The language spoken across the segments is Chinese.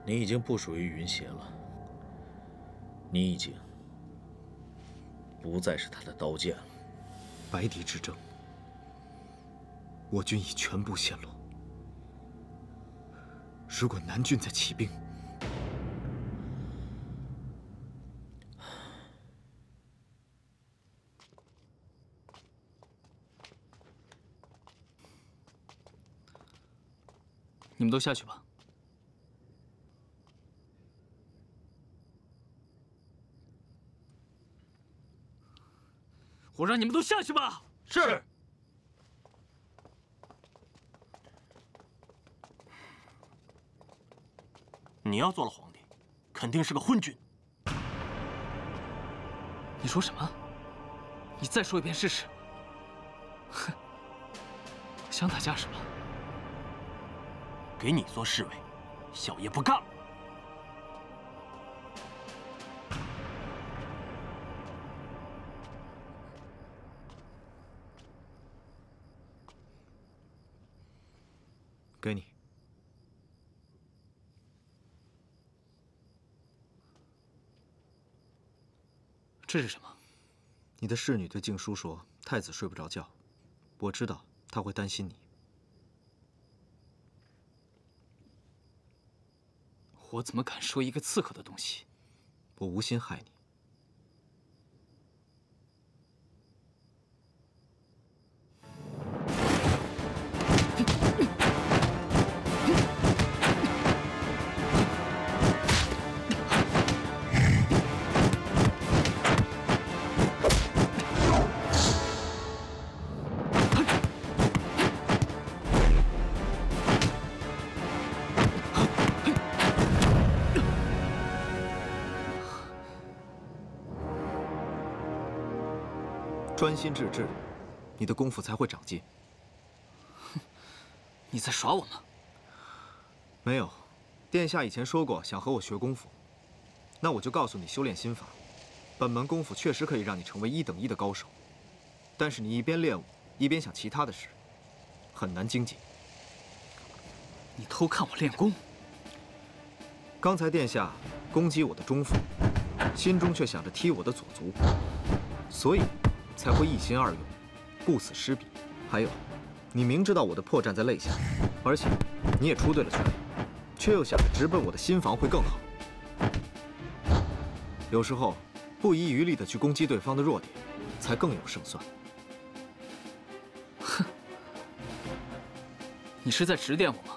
你已经不属于云邪了，你已经不再是他的刀剑了。 白狄之争，我军已全部陷落。如果南郡再起兵， 你们都下去吧。我让你们都下去吧。 是。你要做了皇帝，肯定是个昏君。 你说什么？你再说一遍试试。哼，想打架是吧？ 给你做侍卫，小爷不干了。 给你。 这是什么？ 你的侍女对静书说，太子睡不着觉，我知道他会担心你。 我怎么敢收一个刺客的东西？ 我无心害你。专心致志，你的功夫才会长进。 你在耍我吗？ 没有，殿下以前说过想和我学功夫，那我就告诉你修炼心法。本门功夫确实可以让你成为1等1的高手，但是你一边练武，一边想其他的事，很难精进。 你偷看我练功？ 刚才殿下攻击我的中府，心中却想着踢我的左足，所以才会一心二用，顾此失彼。还有，你明知道我的破绽在肋下，而且你也出对了拳，却又想着直奔我的心房会更好。有时候，不遗余力地去攻击对方的弱点，才更有胜算。 哼，你是在指点我吗？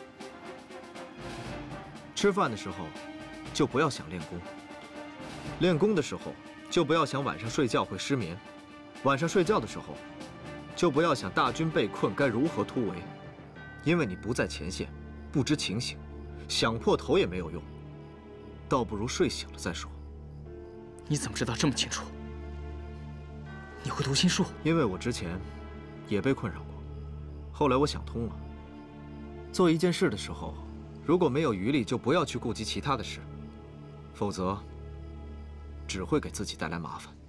吃饭的时候，就不要想练功；练功的时候，就不要想晚上睡觉会失眠；晚上睡觉的时候，就不要想大军被困该如何突围，因为你不在前线，不知情形，想破头也没有用，倒不如睡醒了再说。 你怎么知道这么清楚？你会读心术？ 因为我之前也被困扰过，后来我想通了，做一件事的时候，如果没有余力，就不要去顾及其他的事，否则只会给自己带来麻烦。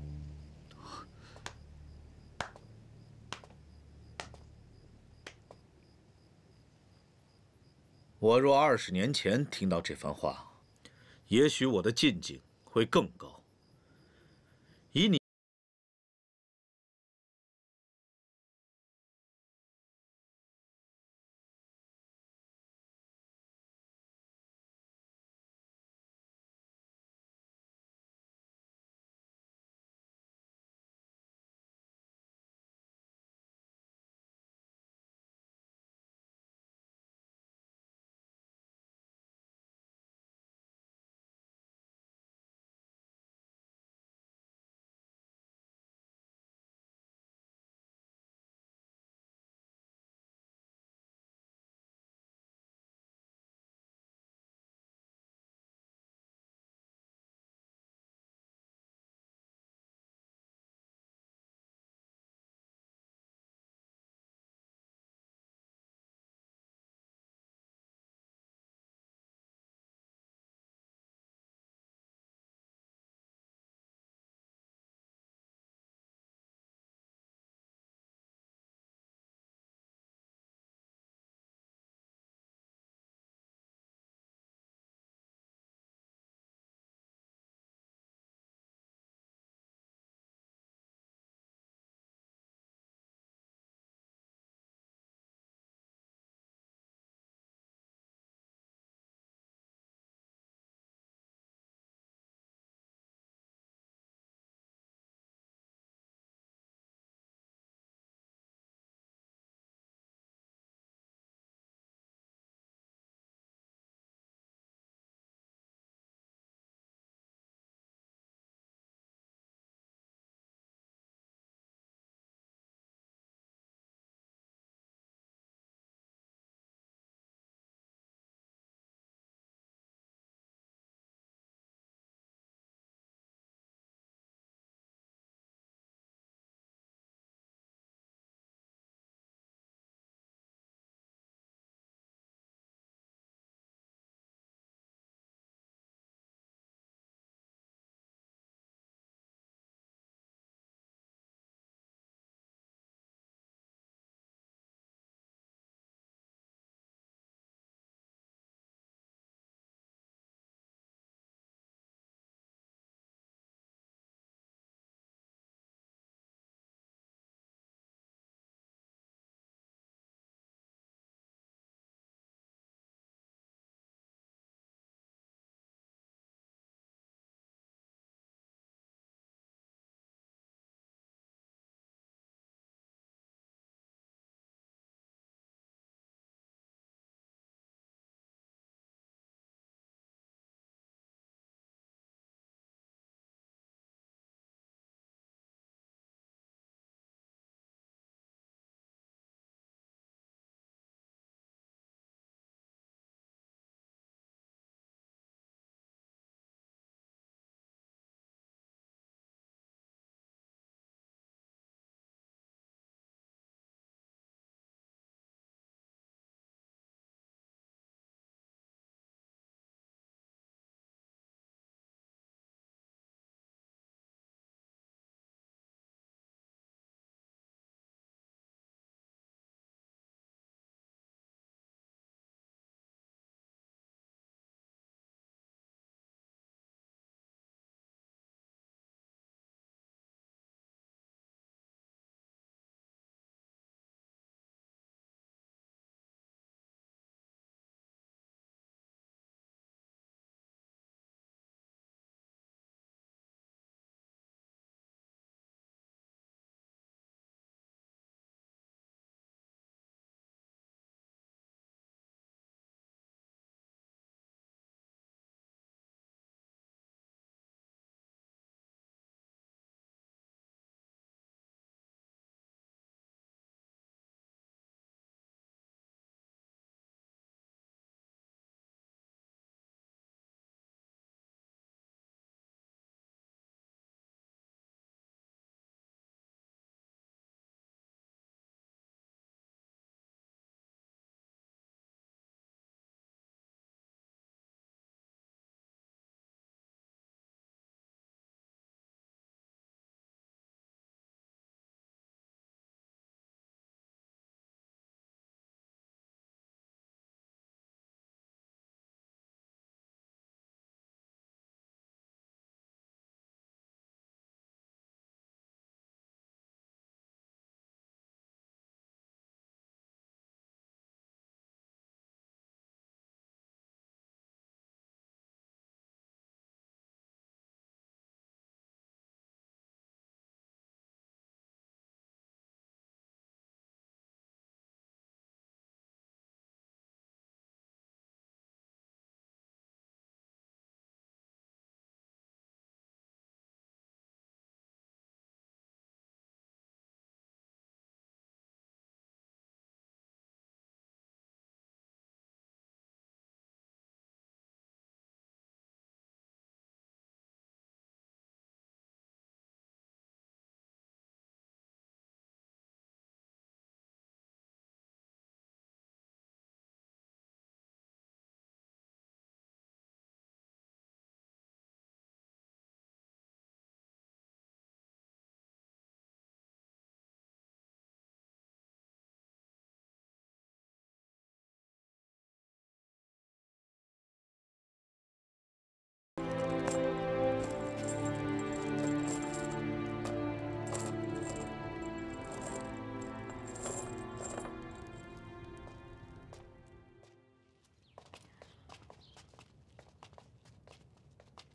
我若20年前听到这番话，也许我的进境会更高。以你。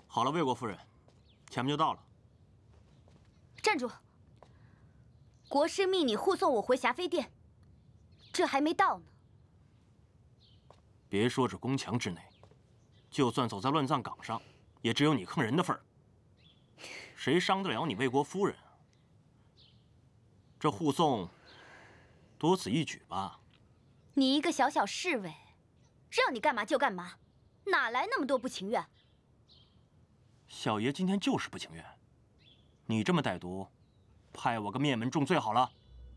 好了，魏国夫人，前面就到了。 站住！国师命你护送我回霞飞殿，这还没到呢。 别说这宫墙之内，就算走在乱葬岗上，也只有你坑人的份儿。谁伤得了你魏国夫人啊？这护送，多此一举吧。 你一个小小侍卫，让你干嘛就干嘛，哪来那么多不情愿？ 小爷今天就是不情愿。你这么歹毒，派我个灭门重罪好了。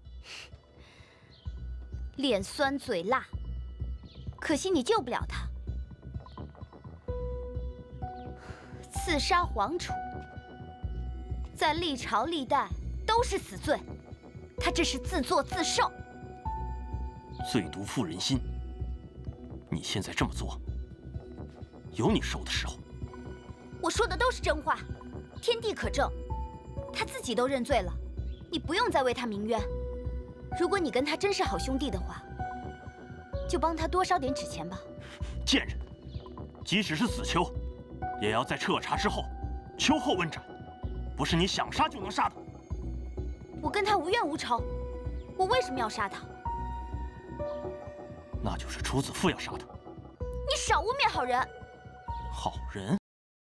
脸酸嘴辣，可惜你救不了他。刺杀皇储，在历朝历代都是死罪，他这是自作自受。 最毒妇人心。你现在这么做，有你受的时候。 我说的都是真话，天地可证，他自己都认罪了，你不用再为他鸣冤。如果你跟他真是好兄弟的话，就帮他多烧点纸钱吧。 贱人，即使是子秋，也要在彻查之后，秋后问斩，不是你想杀就能杀的。 我跟他无冤无仇，我为什么要杀他？ 那就是楚子父要杀他。 你少污蔑好人！ 好人？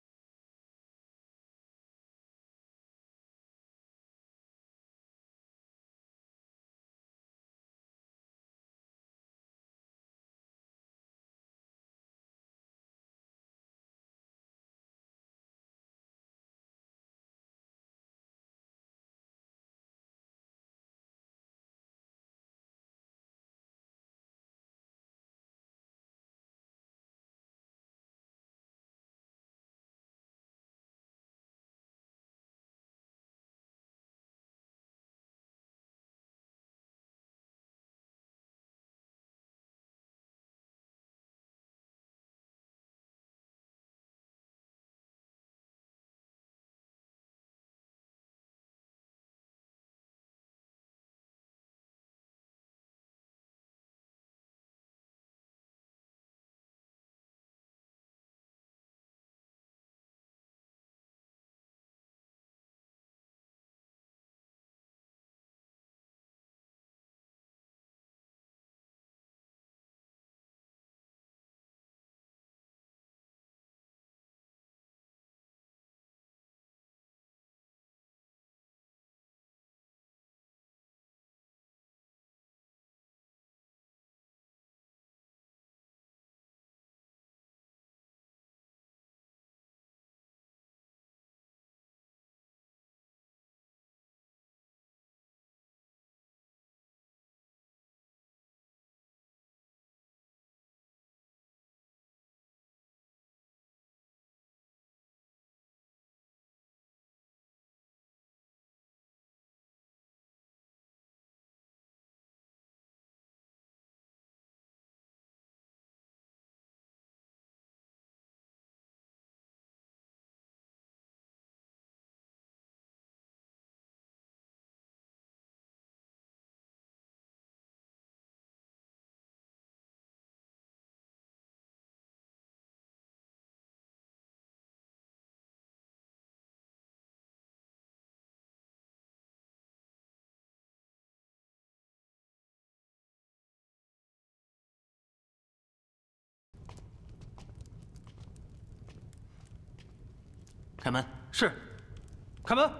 开门。 是，开门。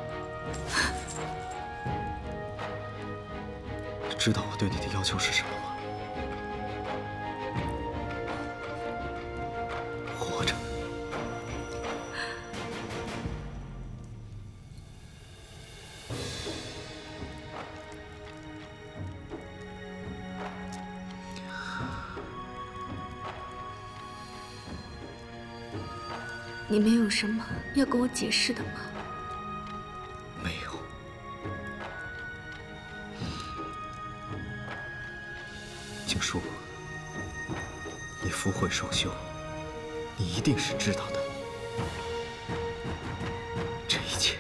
知道我对你的要求是什么吗？ 你没有什么要跟我解释的吗？ 没有。景书，你福慧双修，你一定是知道的。这一切。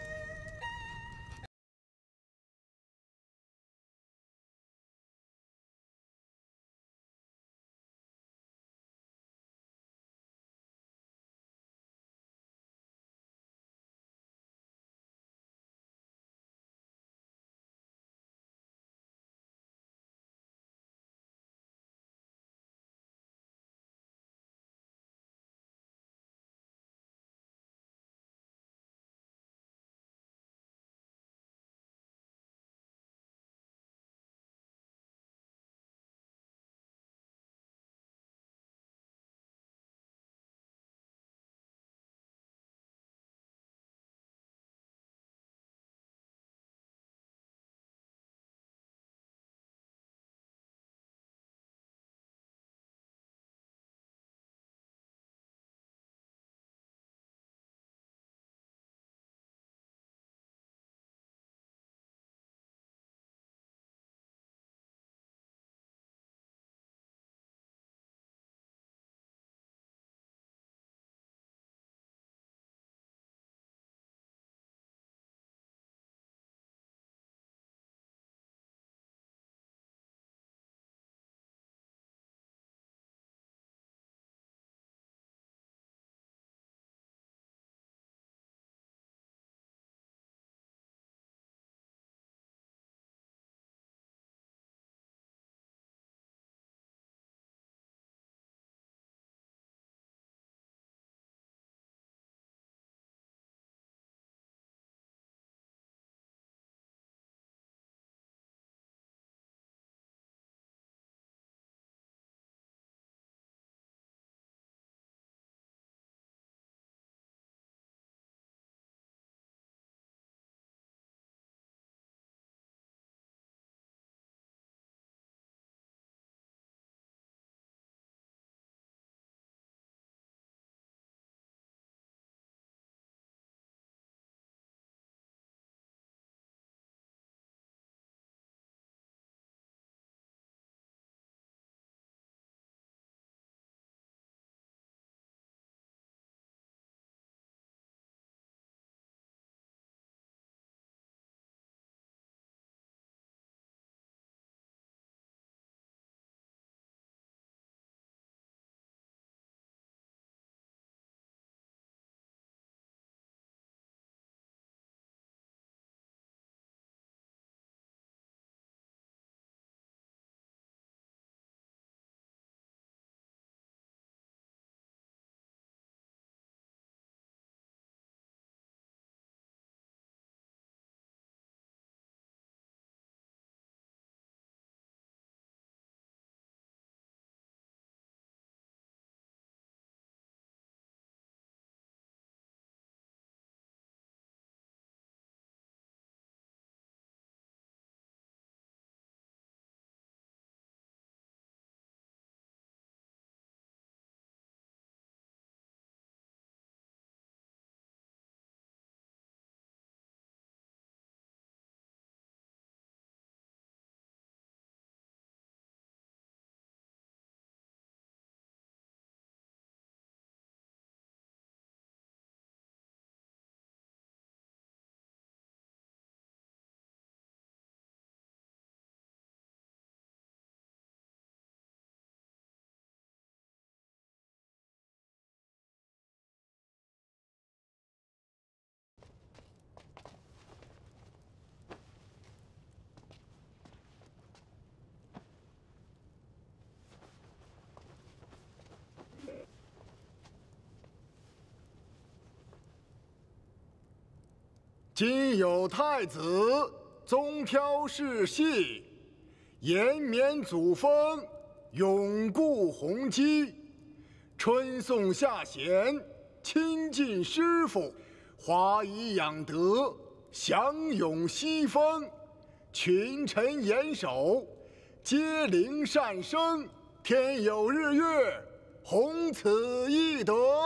今有太子宗飘世系，延绵祖风，永固弘基。春颂下贤，亲近师傅，华以养德，享咏西风。群臣严守，皆灵善生。天有日月，弘此懿德。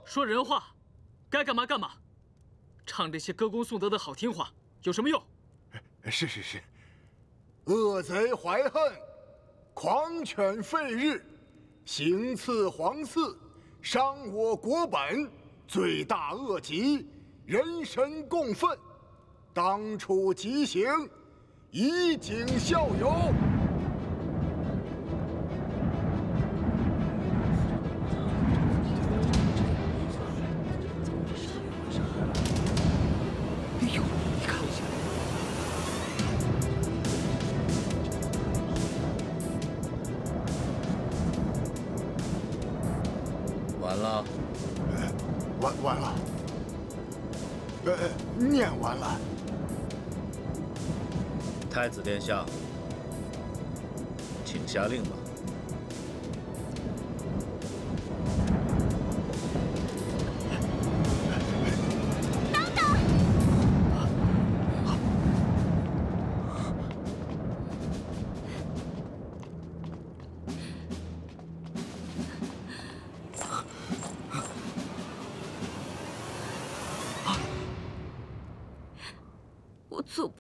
说人话，该干嘛干嘛。唱这些歌功颂德的好听话有什么用？ 是。恶贼怀恨，狂犬吠日，行刺皇嗣，伤我国本，罪大恶极，人神共愤，当处极刑，以儆效尤。 完了， 完了，念完了。 太子殿下，请下令吧。 我做不。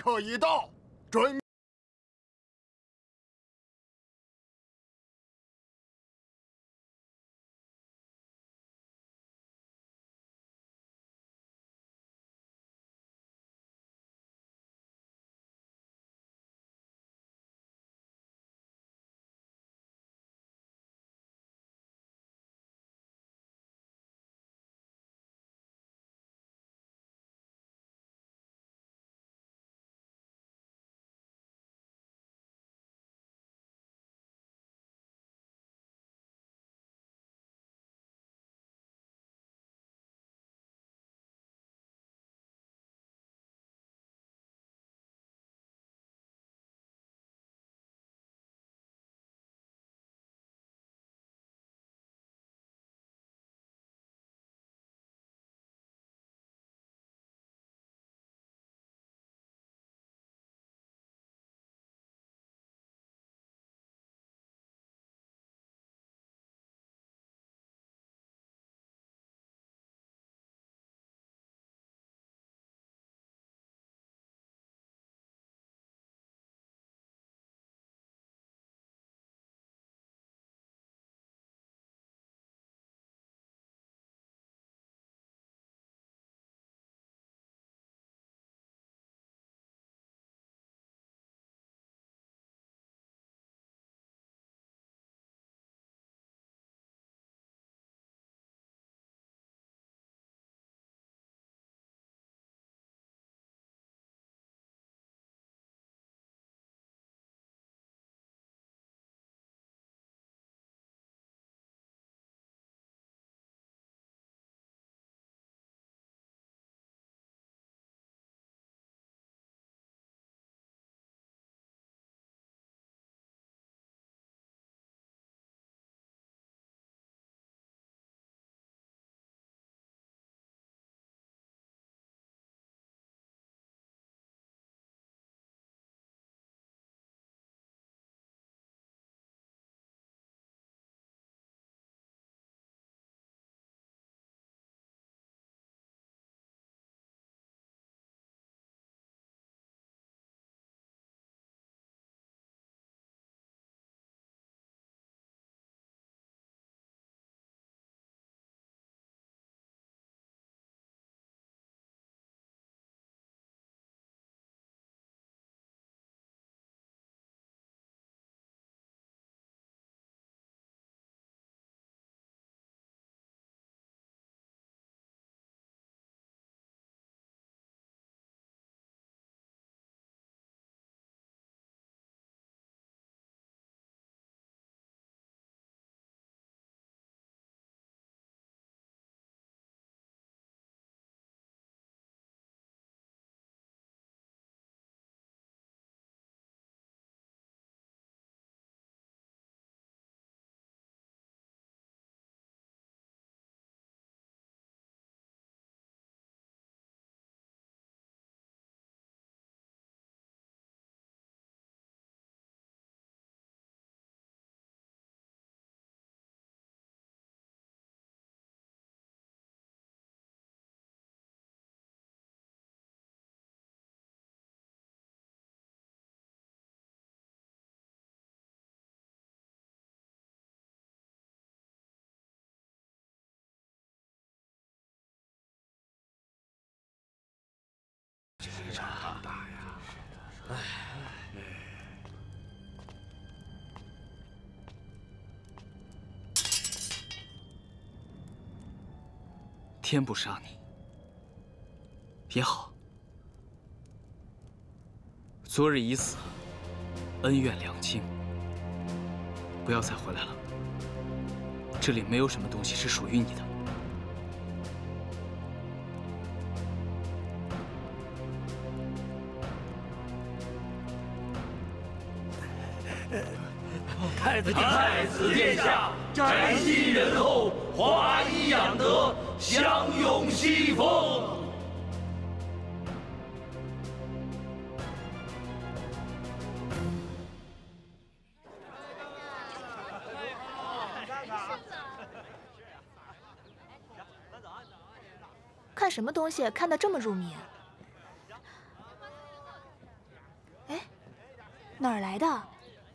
刻已到，准。 天不杀你也好。昨日已死，恩怨两清，不要再回来了。这里没有什么东西是属于你的。 太子殿下，宅心仁厚，华衣养德，享永西风。 看什么东西看得这么入迷？ 哪儿来的？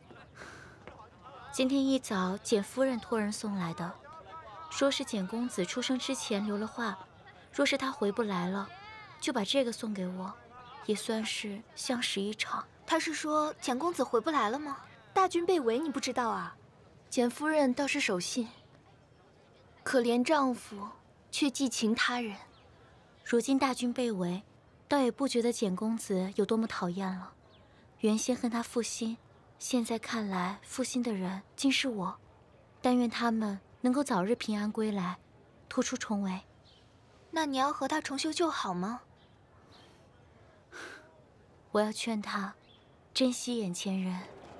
今天一早，简夫人托人送来的，说是简公子出生之前留了话，若是他回不来了，就把这个送给我，也算是相识一场。 他是说简公子回不来了吗？大军被围，你不知道啊？简夫人倒是守信，可怜丈夫却寄情他人。 如今大军被围，倒也不觉得简公子有多么讨厌了。原先恨他负心，现在看来负心的人竟是我。但愿他们能够早日平安归来，突出重围。 那你要和他重修旧好吗？ 我要劝他珍惜眼前人。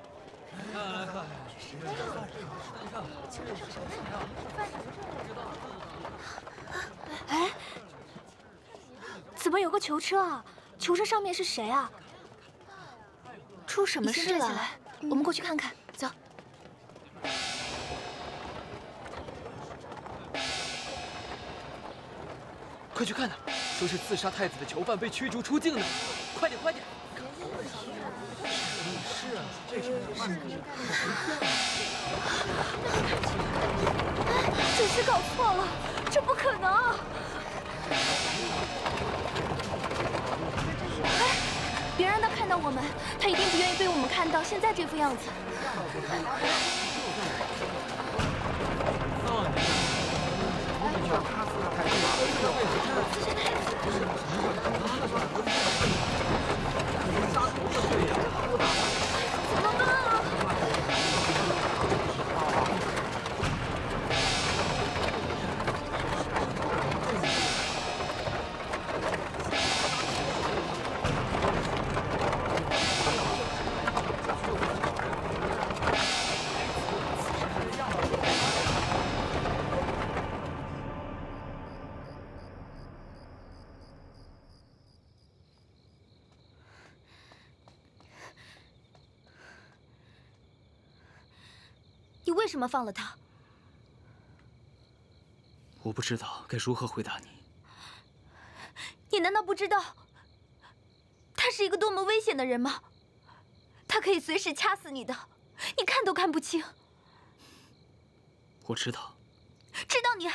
哎，怎么有个囚车啊？囚车上面是谁啊？出什么事了？我们过去看看。走。 快去看呐！说是刺杀太子的囚犯被驱逐出境呢。快点，快点！是啊，这是这次搞错了，这不可能！哎，别让他看到我们，他一定不愿意被我们看到现在这副样子。怎么办啊？ 你为什么放了他？ 我不知道该如何回答你。 你难道不知道他是一个多么危险的人吗？他可以随时掐死你的，你看都看不清。 我知道。 知道你还……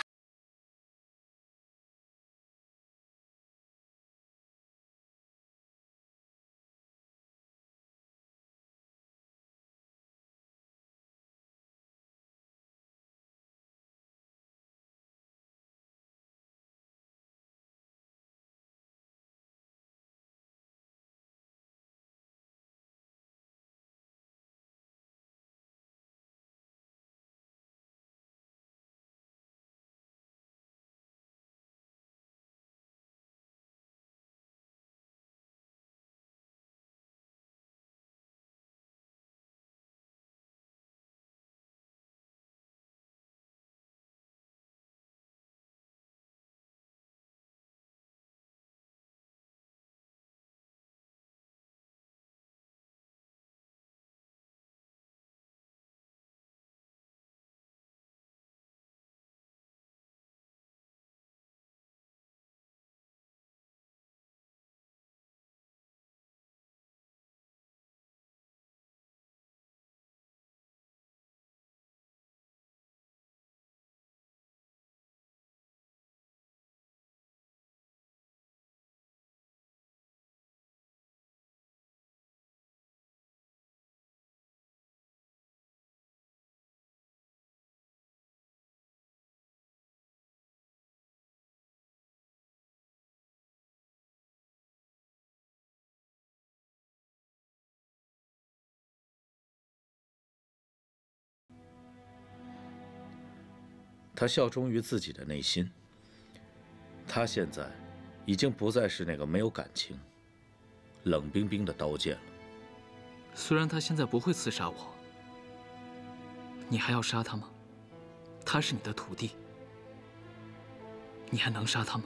他效忠于自己的内心。他现在已经不再是那个没有感情、冷冰冰的刀剑了。 虽然他现在不会刺杀我，你还要杀他吗？他是你的徒弟，你还能杀他吗？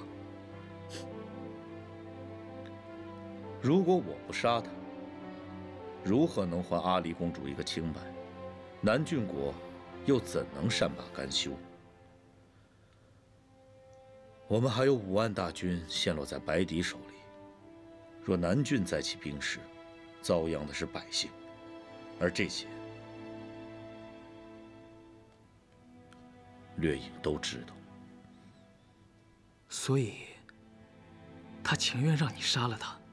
如果我不杀他，如何能还阿离公主一个清白？南郡国又怎能善罢甘休？我们还有5万大军陷落在白狄手里，若南郡再起兵事，遭殃的是百姓， 而这些，掠影都知道。 所以，他情愿让你杀了他。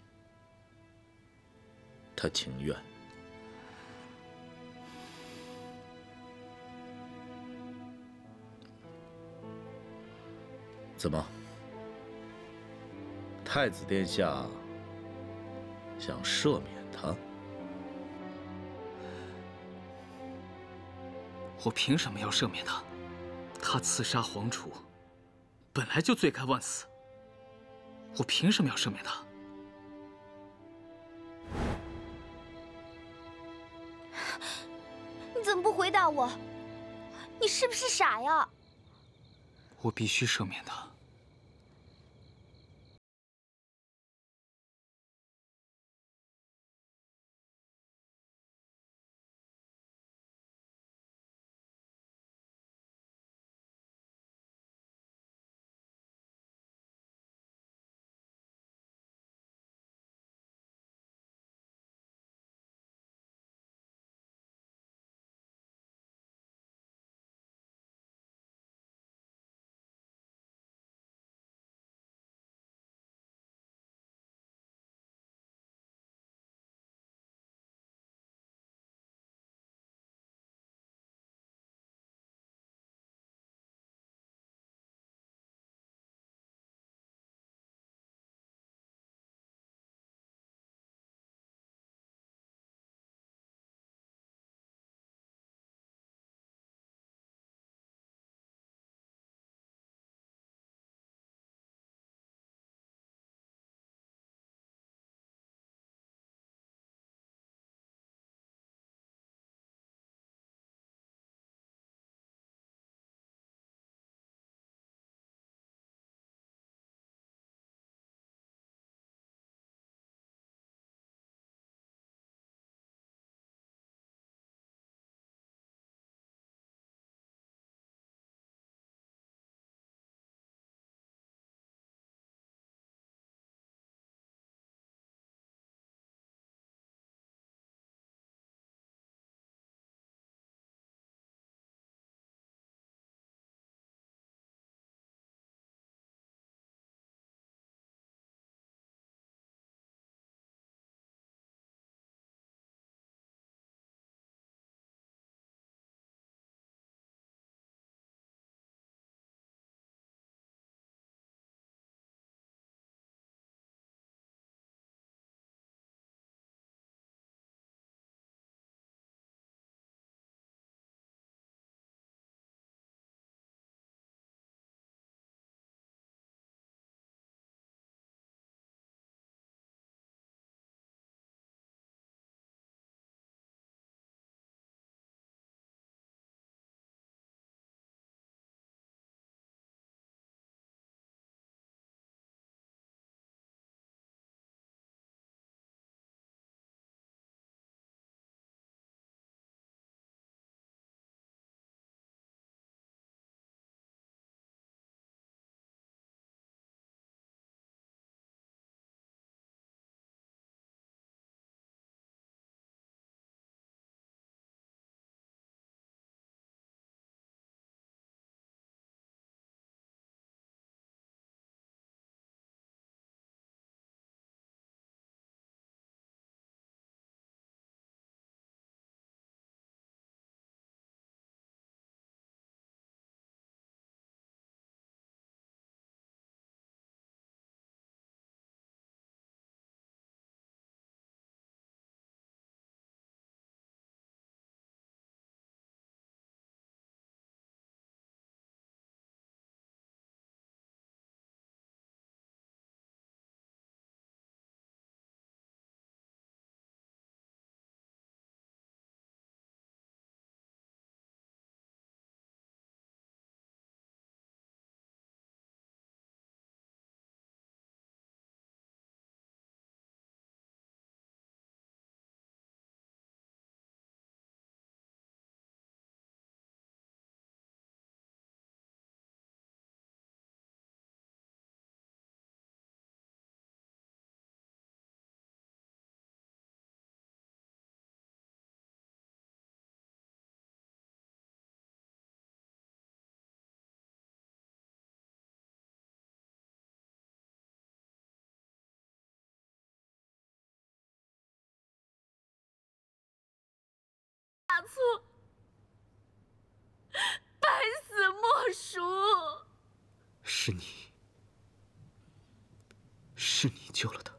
他情愿。怎么？太子殿下想赦免他？ 我凭什么要赦免他？他刺杀皇储，本来就罪该万死。我凭什么要赦免他？ 你怎么不回答我？你是不是傻呀？ 我必须赦免他。 大错，百死莫赎。 是你救了他。